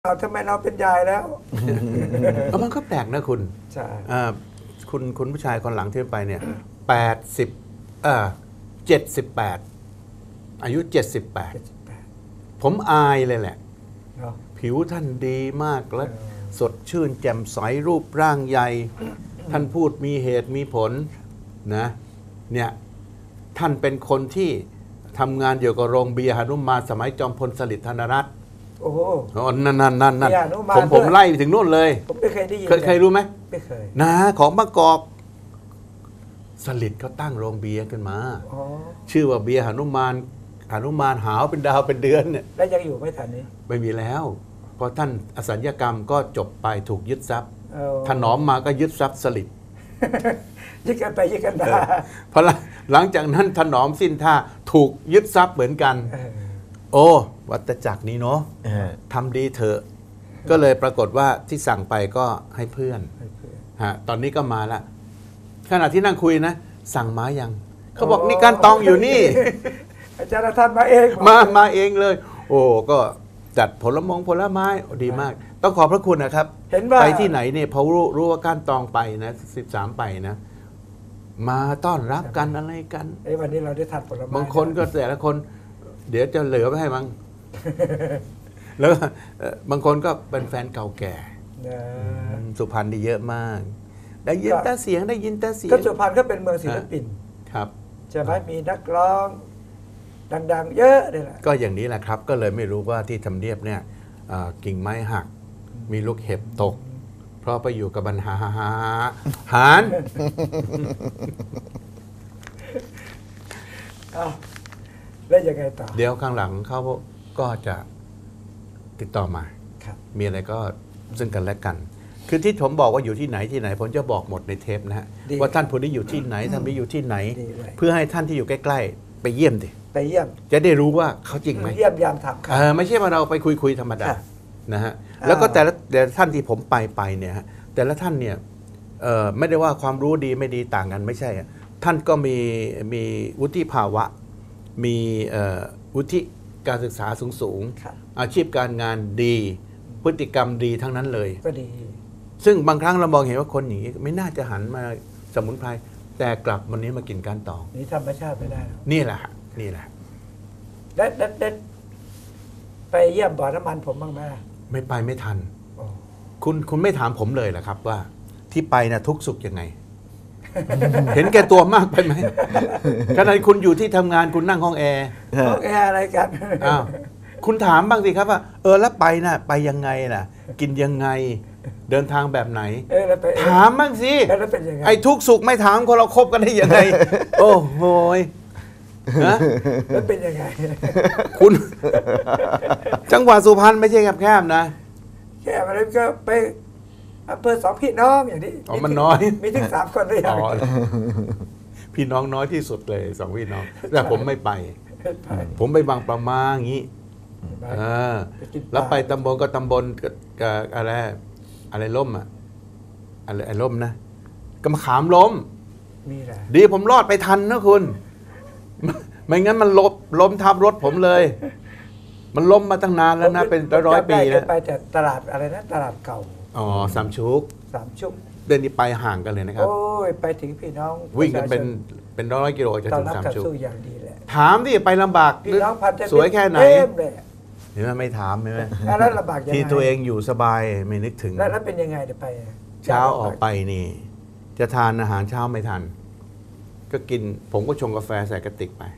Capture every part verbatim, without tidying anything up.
เราทำไมเราเป็นยายแล้วก็มันก็แปลกนะคุณใช่คุณคุณผู้ชายคนหลังที่ไปเนี่ยแปดสิบเออเจ็ดสิบแปดอายุเจ็ดสิบแปดผมอายเลยแหละผิวท่านดีมากและสดชื่นแจ่มใสรูปร่างใหญ่ท่านพูดมีเหตุมีผลนะเนี่ยท่านเป็นคนที่ทำงานเกี่ยวกับโรงเบียร์หนุมานสมัยจอมพลสฤษดิ์ธนรัตน์โอ้โหนั่นนั่นนั่นนั่นผมผมไล่ถึงนู่นเลยผมไม่เคยได้ยินเคยรู้ไหมไม่เคยนะของบางกอกสฤษดิ์เขาตั้งโรงเบียร์ขึ้นมาชื่อว่าเบียร์หนุมานหนุมานหาวเป็นดาวเป็นเดือนเนี่ยแล้วยังอยู่ไม่ทันนี้ไม่มีแล้วเพราะท่านอสัญญกรรมก็จบไปถูกยึดทรัพย์ถนอมมาก็ยึดทรัพย์สฤษดิ์ยึดกันไปยึดกันมาพอหลังจากนั้นถนอมสิ้นท่าถูกยึดทรัพย์เหมือนกันโอ้วัฏจักรนี้เนาะทำดีเถอะก็เลยปรากฏว่าที่สั่งไปก็ให้เพื่อนฮะตอนนี้ก็มาละขณะที่นั่งคุยนะสั่งมายังเขาบอกนี่การตองอยู่นี่อาจารย์ท่านมาเองมามาเองเลยโอ้ก็จัดผลมงผลไม้ดีมากต้องขอบพระคุณนะครับไปที่ไหนเนี่ยพอรู้รู้ว่าการตองไปนะสิบสามไปนะมาต้อนรับกันอะไรกันไอ้วันนี้เราได้ทานผลไม้บางคนก็แต่ละคนเดี๋ยวจะเหลือไว้ให้มั้งแล้วบางคนก็เป็นแฟนเก่าแก่สุพรรณนี่เยอะมากได้ยินแต่เสียงได้ยินแต่เสียงก็สุพรรณก็เป็นเมืองศิลปินครับใช่ไหมมีนักร้องดังๆเยอะเลยแหละก็อย่างนี้แหละครับก็เลยไม่รู้ว่าที่ทำเนียบเนี่ยกิ่งไม้หักมีลูกเห็บตกเพราะไปอยู่กับบัญหาหาหารแล้วยังไงต่อเดี๋ยวข้างหลังเขาก็จะติดต่อมามีอะไรก็ซึ่งกันและกันคือที่ผมบอกว่าอยู่ที่ไหนที่ไหนผมจะบอกหมดในเทปนะฮะว่าท่านผู้นี้อยู่ที่ไหนท่านนี้อยู่ที่ไหนเพื่อให้ท่านที่อยู่ใกล้ๆไปเยี่ยมดิไปเยี่ยมจะได้รู้ว่าเขาจริงไหมเยี่ยมยามถามเออไม่ใช่ว่าเราไปคุยคุยธรรมดานะฮะแล้วก็แต่ละแต่ท่านที่ผมไปไปเนี่ยแต่ละท่านเนี่ยไม่ได้ว่าความรู้ดีไม่ดีต่างกันไม่ใช่ท่านก็มีมีวุฒิภาวะมีวุฒิการศึกษาสูงสูงอาชีพการงานดีพฤติกรรมดีทั้งนั้นเลยก็ดีซึ่งบางครั้งเรามองเห็นว่าคนอย่างนี้ไม่น่าจะหันมาสมุนไพรแต่กลับวันนี้มากินก้านตองนี่ธรรมชาติไม่ได้นี่แหละนี่แหละเด็ดเด็ดเด็ดไปเยี่ยมบ่อน้ำมันผมบ้างไหมไม่ไปไม่ทันคุณคุณไม่ถามผมเลยเหรอครับว่าที่ไปนะทุกสุขยังไง เห็นแก่ตัวมากไปไหมขณะคุณอยู่ที่ทำงานคุณนั่งห้องแอร์ห้องแอร์อะไรกันอ้าวคุณถามบ้างสิครับว่าเออแล้วไปนะไปยังไงล่ะกินยังไงเดินทางแบบไหนถามบ้างสิไอ้ทุกสุขไม่ถามคนเราคบกันได้ยังไงโอ้โหนะแล้วเป็นยังไงคุณจังหวัดสุพรรณไม่ใช่แคบๆนะแค่อะไรก็ไปอำเภอสองพี่น้องอย่างนี้อ๋อมันน้อยมีถึงสามคนได้ยังพี่น้องน้อยที่สุดเลยสองพี่น้องแต่ผมไม่ไปผมไปบางประมาอย่างนี้แล้วไปตำบลก็ตำบลกับอะไรอะไรล่มอ่ะอะไรไอ้ล่มนะกำขามล้มดีผมรอดไปทันนะคุณไม่งั้นมันลบล้มทับรถผมเลยมันล้มมาตั้งนานแล้วนะเป็นร้อยปีแล้วไปแต่ตลาดอะไรนะตลาดเก่าอ๋อสามชุกสามชุกเดินนี้ไปห่างกันเลยนะครับโอ้ยไปถึงพี่น้องวิ่งกันเป็นเป็นร้อยกิโลจะถึงสามชุกอย่างดีแหละถามดิไปลำบากพี่น้องพันจะสวยแค่ไหนเห็นไหมไม่ถามใช่ไหมแล้วลำบากยังไงที่ตัวเองอยู่สบายไม่นึกถึงแล้วเป็นยังไงเดี๋ยวไปเช้าออกไปนี่จะทานอาหารเช้าไม่ทันก็กินผมก็ชงกาแฟใส่กระติกไป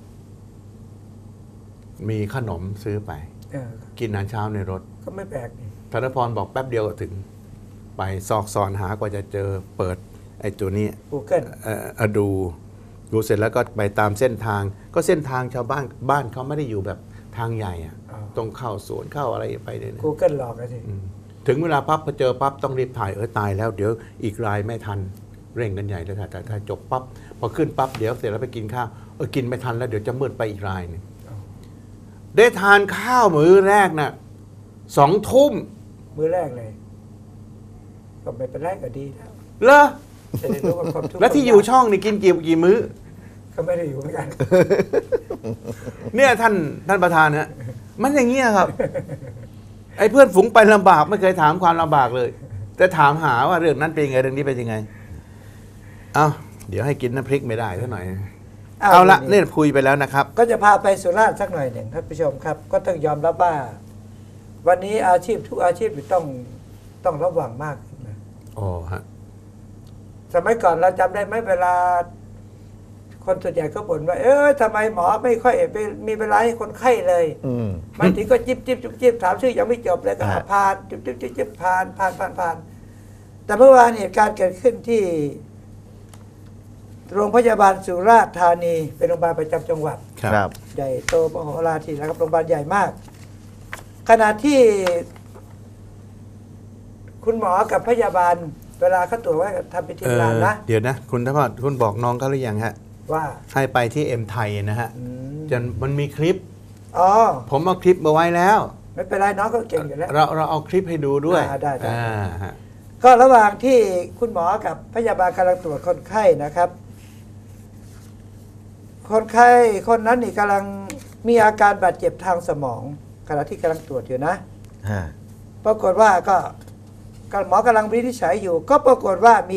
มีขนมซื้อไปกินอาหารเช้าในรถก็ไม่แปลกนี่ธนพรบอกแป๊บเดียวก็ถึงไปซอกซอนหากว่าจะเจอเปิดไอ้ตัวนี้ Google เอ่อดูดูเสร็จแล้วก็ไปตามเส้นทางก็เส้นทางชาวบ้านบ้านเขาไม่ได้อยู่แบบทางใหญ่อะต้องเข้าสวนเข้าอะไรไปเลยนะ Google หลอกกันสิถึงเวลาปั๊บพอเจอปั๊บต้องรีบถ่ายเออตายแล้วเดี๋ยวอีกรายไม่ทันเร่งกันใหญ่เลยค่ะแต่ถ้าจบปั๊บพอขึ้นปั๊บเดี๋ยวเสร็จแล้วไปกินข้าวเออกินไม่ทันแล้วเดี๋ยวจะมืดไปอีกรายนึงได้ทานข้าวมื้อแรกน่ะสองทุ่มมื้อแรกเลยก็ไม่เป็นไรก็ดีแล้วเหรอแล้วที่อยู่ช่องนี่กินกี่กี่มื้อก็ไม่ได้อยู่เหมือนกันเนี่ยท่านท่านประธานเนี่ยมันอย่างเงี้ยครับไอ้เพื่อนฝูงไปลำบากไม่เคยถามความลำบากเลย แต่ถามหาว่าเรื่องนั้นเป็นยังไงเรื่องนี้เป็นยังไงเอาเดี๋ยวให้กินน้ำพริกไม่ได้ซะหน่อย เอาละเนี่ยคุยไปแล้วนะครับก็จะพาไปสุราษฎร์สักหน่อยหนึ่งท่านผู้ชมครับ ก็ต้องยอมรับว่า วันนี้อาชีพทุกอาชีพต้องต้องระวังมากขึ้นนะอ๋อฮะสมัยก่อนเราจำได้ไหมเวลา คนส่วนใหญ่ก็บ่นว่าเออทำไมหมอไม่ค่อยมีเวลาให้คนไข้เลยบางทีก็จิบจิบจิบจิบถามชื่อยังไม่จบเลยก็ผ่านจิบจิบจิบจิบผ่านผ่านผ่านผ่านแต่เมื่อวานเหตุการณ์เกิดขึ้นที่โรงพยาบาลสุราษฎร์ธานีเป็นโรงพยาบาลประจำจังหวัดครับใหญ่โตมโหฬารทีนะครับโรงพยาบาลใหญ่มาก ขณะที่ คุณหมอกับพยาบาล เวลาเขาตรวจว่าทำเป็นทีมงานนะเดี๋ยวนะคุณธพรคุณบอกน้องเขาหรือยังฮะว่าให้ไปที่เอ็มไทยนะฮะอืมจนมันมีคลิปอ๋อผมเอาคลิปมาไว้แล้วไม่เป็นไรน้องเขาเก่งอยู่แล้วเราเราเอาคลิปให้ดูด้วยอ่าได้ได้อ่าฮะก็ระหว่างที่คุณหมอกับพยาบาลกำลังตรวจคนไข้นะครับ คนไข้คนนั้นนี่กำลังมีอาการบาดเจ็บทางสมองขณะที่กำลังตรวจอยู่นะฮะปรากฏว่าก็หมอกำลังวินิจฉัยอยู่ ก็ปรากฏว่ามี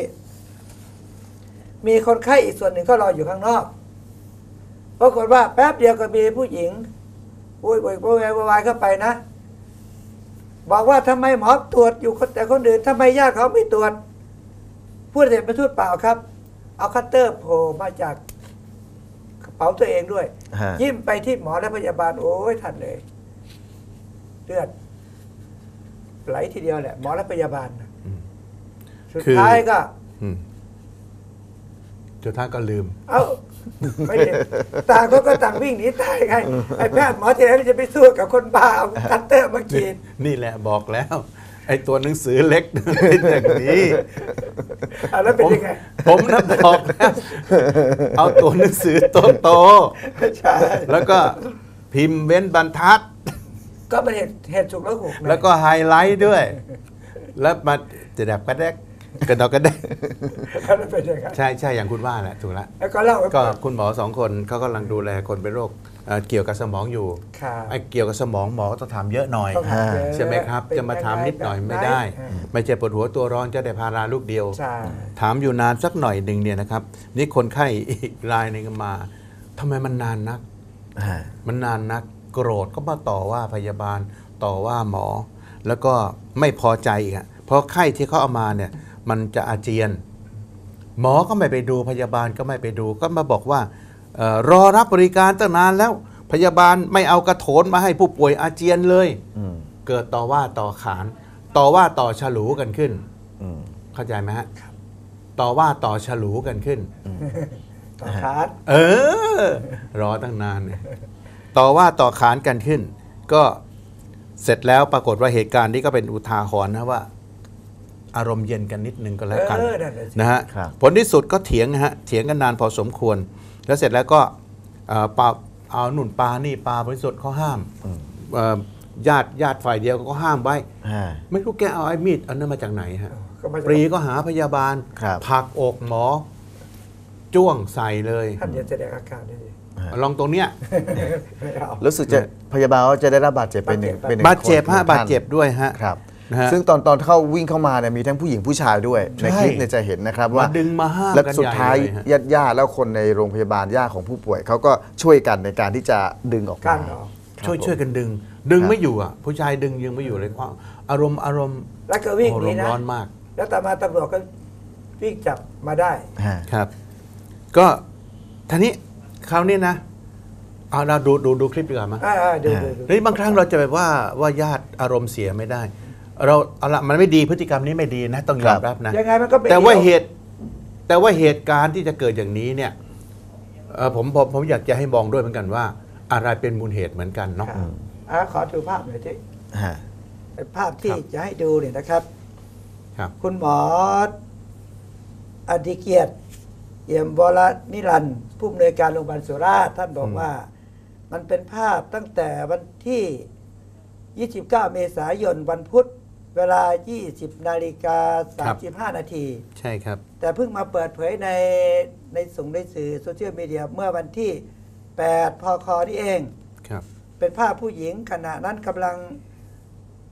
มีคนไข้อีกส่วนหนึ่งก็รออยู่ข้างนอก ปรากฏว่าแป๊บเดียวก็มีผู้หญิงโวยโวยโวยวายเข้าไปนะ บอกว่าทำไมหมอตรวจอยู่แต่คนอื่นทำไมญาติเขาไม่ตรวจพูดเสร็จไม่ทูดเปล่าครับ เอาคัตเตอร์โผล่มาจากกระเป๋าตัวเองด้วยฮะยิ้มไปที่หมอและพยาบาลโอ้ยทันเลยเลือดไหลทีเดียวแหละหมอและพยาบาลน่ะอืมสุดท้ายก็อืมสุดท้ายก็ลืมเอ้าไม่ได้ต่างคนก็ต่างวิ่งหนีตายไงไอ้แพทย์หมอที่ไหนมันจะไปสู้กับคนบ้าเอาคัตเตอร์มาขีดนี่แหละบอกแล้ว ไอ้ตัวหนังสือเล็ก เป็นอย่างนี้อ่ะแล้วเป็นผมยังไงผมนะบอกแล้ว เอาตัวหนังสือโตโตใช่ๆแล้วก็พิมพ์เว้นบรรทัดก็เป็นเหตุเหตุฉุกละหุกนะแล้วก็ไฮไลท์ด้วย แล้วมาจะดับกระแดกกระดอกกระแดกแล้วเป็นยังไงใช่ใช่อย่างคุณว่าแหละถูกแล้วแล้วก็เล่าก็คุณหมอสองคนเขากำลังดูแลคนเป็นโรคเอ่อเกี่ยวกับสมองอยู่ค่ะไอ้เกี่ยวกับสมองหมอก็ต้องถามเยอะหน่อยต้องถามเยอะใช่ไหมครับเป็นจะมาถามนิดหน่อยยังไงไม่ได้แบบไหนไม่ใช่ปวดหัวตัวร้อนจะได้พาราลูกเดียวใช่ถามอยู่นานสักหน่อยหนึ่งเนี่ยนะครับ นี่คนไข้อีกรายหนึงมาทำไมมันนานนักฮะมันนานนักโกรธก็มาต่อว่าพยาบาลต่อว่าหมอ แล้วก็ไม่พอใจอีกอะเพราะไข้ที่เขาเอามาเนี่ยมันจะอาเจียน หมอก็ไม่ไปดูพยาบาลก็ไม่ไปดูก็มาบอกว่าเออรอรับบริการตั้งนานแล้ว พยาบาลไม่เอากระโถนมาให้ผู้ป่วยอาเจียนเลยอืมเกิดต่อว่าต่อขาน ต่อว่าต่อฉลูกันขึ้นอืมเข้าใจไหมฮะต่อว่าต่อฉลูกันขึ้นต่อคาดเออ รอตั้งนานเนี่ยต่อว่าต่อขานกันขึ้น ก็เสร็จแล้วปรากฏว่าเหตุการณ์นี้ก็เป็นอุทาหรณ์นะว่า อารมณ์เย็นกันนิดนึงก็แล้วกันเออนั่นแหละสินะฮะครับผลที่สุดก็เถียงนะฮะเถียงกันนานพอสมควร แล้วเสร็จแล้วก็เอ่อปาเอาหนุนปลานี่ปลาบริสุทธิ์เขาห้ามอืมเอ่อญาติญาติฝ่ายเดียวก็ห้ามไว้ฮะไม่รู้แกเอาไอ้มีดอันนั้นมาจากไหนฮะก็มาจากปรีก็หาพยาบาลครับผลักอกหมอ จ้วงใส่เลยท่านอย่าแสดงอาการด้วยดิลองตรงเนี้ยไม่เอารู้สึกจะพยาบาลก็จะได้รับบาดเจ็บเป็นหนึ่งเป็นหนึ่งบาดเจ็บคนฮะหนึ่งบาดเจ็บด้วยฮะครับนะฮะซึ่งตอนตอนเข้าวิ่งเข้ามาเนี่ยมีทั้งผู้หญิงผู้ชายด้วยใช่ในคลิปเนี่ยจะเห็นนะครับว่ามาดึงมาห้ามและกันสุดท้ายใหญ่เลยฮะญาติญาติแล้วคนในโรงพยาบาลญาติของผู้ป่วยเขาก็ช่วยกันในการที่จะดึงออกกามารออกช่วยช่วยกันดึง ดึงไม่อยู่อ่ะ ผู้ชายดึงยังไม่อยู่เลยความอารมณ์อารมณ์แล้วก็วิ่งอารหนีมณ์นะร้อนมากแล้วต่อมาตำรวจก็วิ่งจับมาได้ฮะครับ ก็ทีนี้คราวนี้นะเอาเราดูดูดูคลิปดีกว่ามั้ยอ่าๆดูดูดูนี่บางครั้งเราจะแบบว่าว่าญาติอารมณ์เสียไม่ได้ เราเอาละมันไม่ดีพฤติกรรมนี้ไม่ดีนะ ต้องยอมรับนะยังไงมันก็เป็นแต่ว่าดียวเหตุแต่ว่าเหตุการณ์ที่จะเกิดอย่างนี้เนี่ยเอ่อผมผมผมอยากจะให้มองด้วยเหมือนกันว่า อะไรเป็นมูลเหตุเหมือนกันเนาะครับอ่าขอดูภาพหน่อยที่ฮะภาพที่ครับจะให้ดูเนี่ยนะครับครับคุณหมออดิเกียรติเอี่ยมวรนิรันดร์ผู้อำนวยการโรงพยาบาลสุราษฎร์ท่านบอกว่า มันเป็นภาพตั้งแต่วันที่ ยี่สิบเก้า เมษายนวันพุธ เวลา ยี่สิบนาฬิกาสามสิบห้านาทีใช่ครับแต่เพิ่งมาเปิดเผยในในส่งในสื่อโซเชียลมีเดียเมื่อวันที่ แปด พคนี่เองครับเป็นภาพผู้หญิงขณะนั้นกำลัง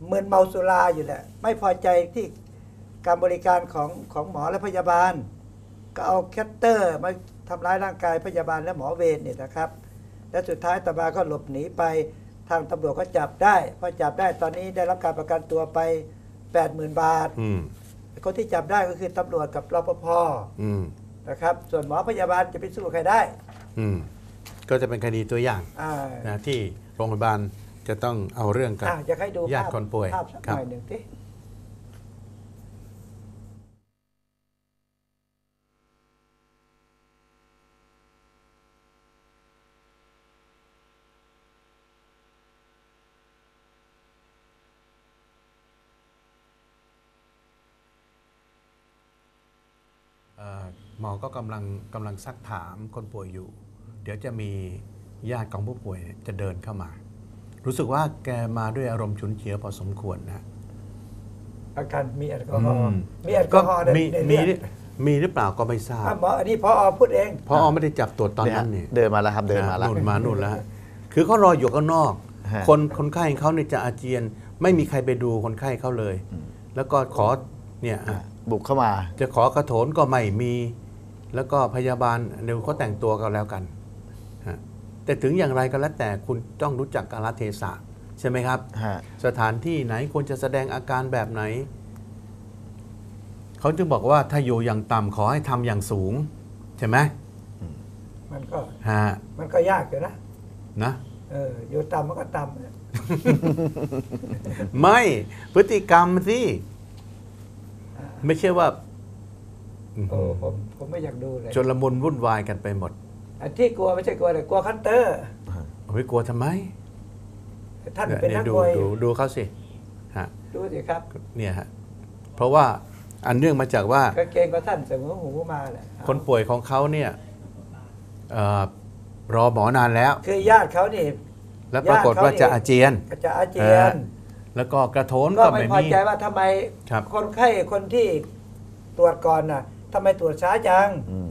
มึนเมาสุราอยู่แหละไม่พอใจที่การบริการของของหมอและพยาบาล ก็เอาแคตเตอร์มาทำร้ายร่างกายพยาบาลและหมอเวรเนี่ยนะครับและสุดท้ายต่อมาก็หลบหนีไปทางตำรวจก็จับได้พอจับได้ตอนนี้ได้รับการประกันตัวไป แปดหมื่น บาทคนที่จับได้ก็คือตำรวจกับรปภนะครับส่วนหมอพยาบาลจะไปสู้ใครได้ก็จะเป็นคดีตัวอย่างนะที่โรงพยาบาลจะต้องเอาเรื่องกับญาติคนป่วยภาพสักหน่อยหนึ่งที่หมอก็กำลังกำลังซักถามคนป่วยอยู่เดี๋ยวจะมีญาติของผู้ป่วยจะเดินเข้ามารู้สึกว่าแกมาด้วยอารมณ์ฉุนเฉียวพอสมควรนะอาการมีแอลกอฮอล์มีแอลกอฮอล์มีมีมีหรือเปล่าก็ไม่ทราบหมออันนี้พอพูดเองพอไม่ได้จับตรวจตอนนั้นนี่เดินมาแล้วครับเดินมาแล้วนุ่นมานุ่นแล้วคือเขารออยู่ข้างนอกคนคนไข้เขาเนี่ยจะอาเจียนไม่มีใครไปดูคนไข้เขาเลยแล้วก็ขอเนี่ยบุกเข้ามาจะขอกระโถนก็ไม่มีแล้วก็พยาบาลเดี๋ยวเขาแต่งตัวกันแล้วกันแต่ถึงอย่างไรก็แล้วแต่คุณต้องรู้จักกาลเทศะใช่ไหมครับสถานที่ไหนควรจะแสดงอาการแบบไหนเขาจึงบอกว่าถ้าอยู่อย่างต่ำขอให้ทำอย่างสูงใช่ไหมมันก็ฮะมันก็ยากอยู่นะนะเอออยู่ต่ำมันก็ต่ำไม่พฤติกรรมสิไม่ใช่ว่าโอ้ผมผมไม่อยากดูเลยจนละมุนวุ่นวายกันไปหมดอันที่กลัวไม่ใช่กลัวแต่กลัวคัตเตอร์ไม่กลัวทำไมท่านเป็นนักมวยดูดูเขาสิฮะดูสิครับเนี่ยฮะเพราะว่าอันเนื่องมาจากว่ากางเกงก็ท่านเสมอหูมาแหละคนป่วยของเขาเนี่ยรอหมอนานแล้วคือญาติเขานี่แล้วปรากฏว่าจะอาเจียนจะอาเจียนแล้วก็กระโถนก็ไม่พอใจว่าทำไมคนไข้คนที่ตรวจก่อนน่ะทำไมตรวจช้าจัง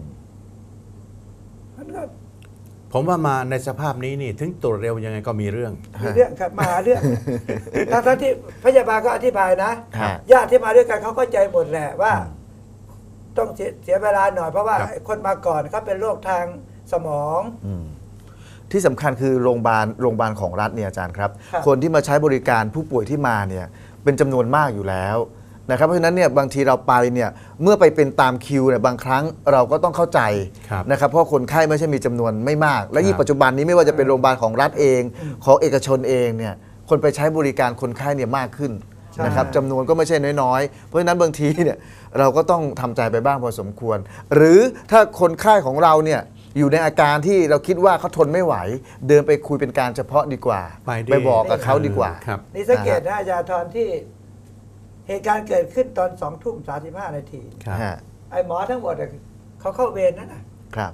ผมว่ามาในสภาพนี้นี่ถึงตรวจเร็วยังไงก็มีเรื่องมีเรื่องครับมาหาเรื่องทั้งที่พยาบาลก็อธิบายนะญาติที่มาด้วยกันเขาเข้าใจหมดแหละว่าต้องเสียเวลาหน่อยเพราะว่าคนมาก่อนเขาเป็นโรคทางสมองที่สำคัญคือโรงพยาบาลโรงพยาบาลของรัฐเนี่ยอาจารย์ครับคนที่มาใช้บริการผู้ป่วยที่มาเนี่ยเป็นจำนวนมากอยู่แล้วนะครับเพราะฉะนั้นเนี่ยบางทีเราไปเนี่ยเมื่อไปเป็นตามคิวเนี่ยบางครั้งเราก็ต้องเข้าใจนะครับเพราะคนไข้ไม่ใช่มีจำนวนไม่มากและยิ่งปัจจุบันนี้ไม่ว่าจะเป็นโรงพยาบาลของรัฐเองของเอกชนเองเนี่ยคนไปใช้บริการคนไข้เนี่ยมากขึ้นนะครับจำนวนก็ไม่ใช่น้อยๆเพราะฉะนั้นบางทีเนี่ยเราก็ต้องทำใจไปบ้างพอสมควรหรือถ้าคนไข้ของเราเนี่ยอยู่ในอาการที่เราคิดว่าเขาทนไม่ไหวเดินไปคุยเป็นการเฉพาะดีกว่าไปบอกกับเขาดีกว่านี่สังเกตนะอาจารย์ทอนที่เหตุการณ์เกิดขึ้นตอนสองทุ่มสามสิบห้านาทีไอ้หมอทั้งหมดเขาเข้าเวรนั่นนะครับ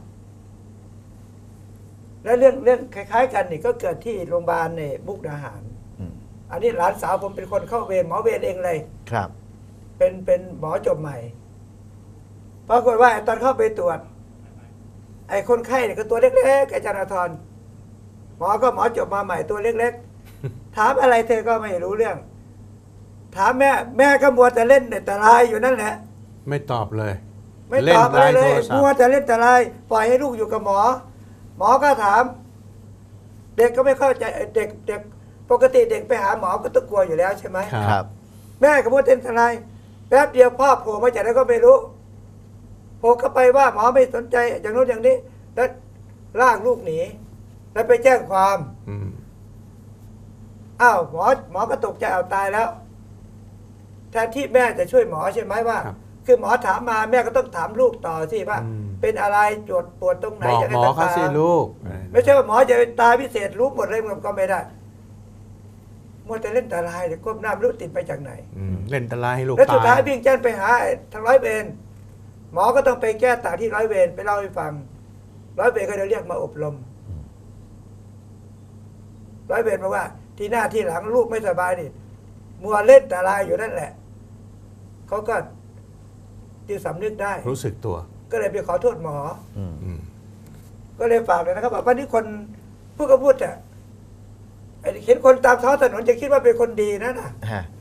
และเรื่องเรื่องคล้ายๆกันนี่ก็เกิดที่โรงพยาบาลในมุกดาหารอันนี้หลานสาวผมเป็นคนเข้าเวรหมอเวรเองเลยครับเป็นเป็นหมอจบใหม่ปรากฏว่าตอนเข้าไปตรวจไอ้คนไข้เนี่ยก็ตัวเล็กๆอาจารย์ธรหมอก็หมอจบมาใหม่ตัวเล็กๆถามอะไรเธอก็ไม่รู้เรื่องถามแม่แม่ก็มัวแต่เล่นแต่ลายอยู่นั่นแหละไม่ตอบเลยไม่ตอบอะไรเลยมัวแต่เล่นแต่ลายปล่อยให้ลูกอยู่กับหมอหมอก็ถามเด็กก็ไม่เข้าใจเด็กเด็กปกติเด็กไปหาหมอก็ต้องกลัวอยู่แล้วใช่ไหมครับแม่ก็มัวเล่นแต่ลายแป๊บเดียวพ่อโผล่มาจากไหนก็ไม่รู้โผล่เข้าไปว่าหมอไม่สนใจอย่างโน้นอย่างนี้แล้วลากลูกหนีแล้วไปแจ้งความอ้าวหมอหมอก็ตกใจเอาตายแล้วแทนที่แม่จะช่วยหมอใช่ไหมว่าคือหมอถามมาแม่ก็ต้องถามลูกต่อสิว่าเป็นอะไรปวดปวดตรงไหนจะให้หมอเขาสิลูกไม่ใช่ว่าหมอจะตายพิเศษรู้หมดเลยมันก็ไม่ได้มัวแต่เล่นแต่ลายก้มหน้าไม่รู้ติดไปจากไหนเล่นแต่ลายให้ลูกตายแล้วสุดท้ายวิ่งแจ้งไปหาทางร้อยเวรหมอก็ต้องไปแก้ต่างที่ร้อยเวรไปเล่าให้ฟังร้อยเวรก็จะเรียกมาอบรมร้อยเวรบอกว่าที่หน้าที่หลังลูกไม่สบายนี่มัวเล่นแต่ลายอยู่นั่นแหละเขาก็จึงสำนึกได้รู้สึกตัวก็เลยไปขอโทษหมอก็เลยฝากเลยนะครับว่าวันนี้คนพูดก็พูดอ่ะเห็นคนตามท้องถนนจะคิดว่าเป็นคนดีนะน่ะฮะ